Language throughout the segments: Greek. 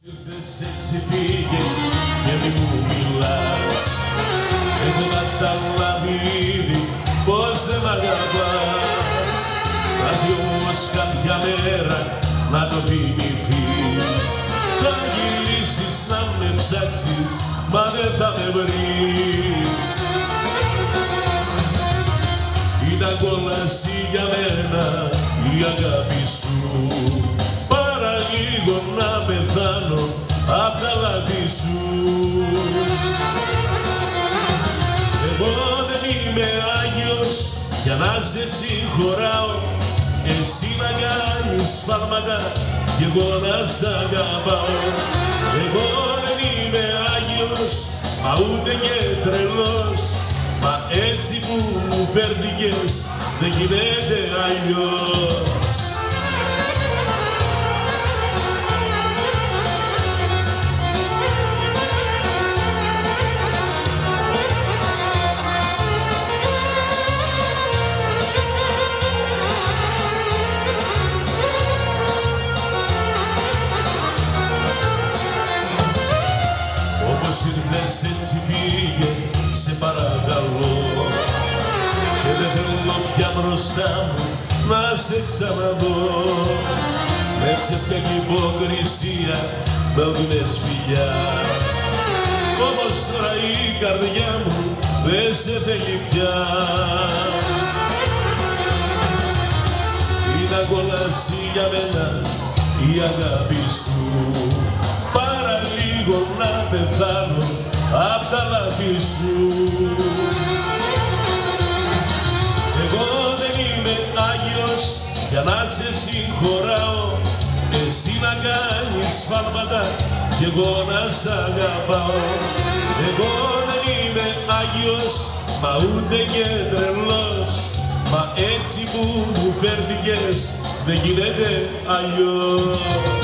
Έτσι πήγε και μη μου μιλάς. Έχω καταλάβει ήδη πως δεν μ' αγαπάς. Θα έρθει όμως κάποια μέρα να το θυμηθείς. Θα γυρίσεις να με ψάξεις, μα δεν θα με βρεις. Ήταν κόλαση για μένα η αγάπη σου. Παραλίγο να πεθάνω απ' τα λάθη σου. Εγώ δεν είμαι Άγιος για να σε συγχωράω. Εσύ να κάνεις σφάλματα κι εγώ να σ' αγαπάω. Εγώ δεν είμαι Άγιος, μα ούτε και τρελός. Μα έτσι που μου φέρθηκες δεν γίνεται αλλιώς. Ήρθες έτσι πήγε, σε παρακαλώ. Και δεν θέλω πια μπροστά μου να σε ξαναδώ. Με ψεύτια και υποκρισία με οδυνές φιλιά. Όμως τώρα η καρδιά μου δεν σε θέλει πια. Είναι κόλαση για μένα η αγάπη σου. Παραλίγο να πεθάνω απ' τα λάθη σου. Εγώ δεν είμαι Άγιος για να σε συγχωράω. Εσύ να κάνεις σφάλματα κι εγώ να σ' αγαπάω. Εγώ δεν είμαι Άγιος, μα ούτε και τρελός. Μα έτσι που μου φέρθηκες δεν γίνεται αλλιώς.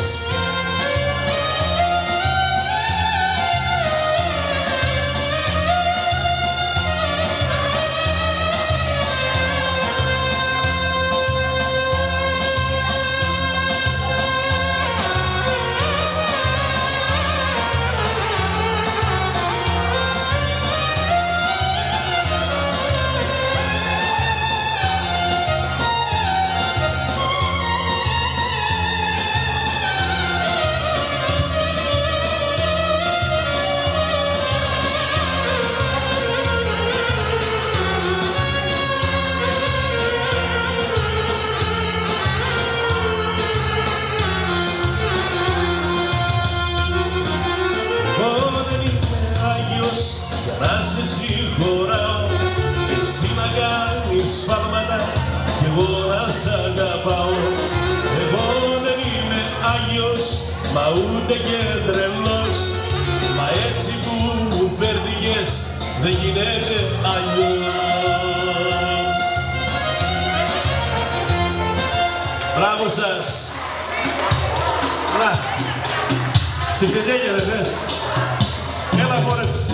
Εγώ δεν είμαι Άγιος, μα ούτε και τρελός. Μα έτσι που μου φέρθηκες δεν γίνεται αλλιώς. Μπράβο σας. Συντελέγια ρε θες. Έλα μωρέ.